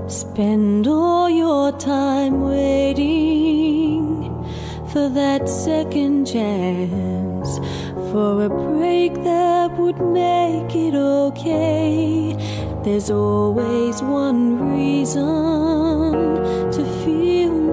Spend all your time waiting for that second chance, for a break that would make it okay. There's always one reason to feel